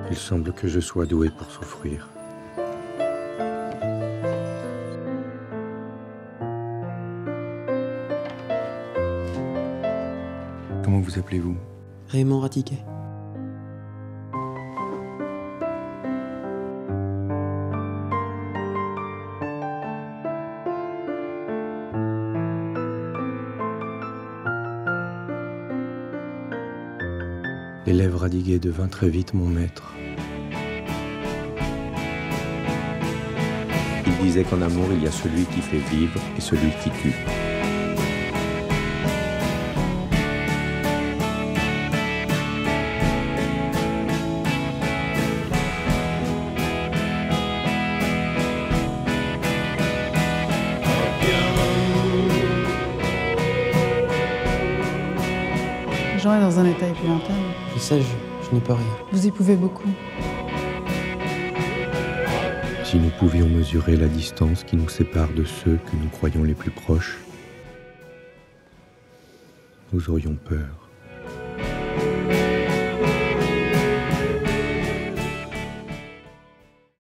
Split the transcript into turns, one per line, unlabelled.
Il semble que je sois doué pour souffrir. Comment vous appelez-vous?
Raymond Ratiquet.
L'élève Radiguet devint très vite mon maître. Il disait qu'en amour, il y a celui qui fait vivre et celui qui tue.
Jean est dans un état épouvantable.
Et ça, je n'y peux rien.
Vous épouvez beaucoup.
Si nous pouvions mesurer la distance qui nous sépare de ceux que nous croyons les plus proches, nous aurions peur.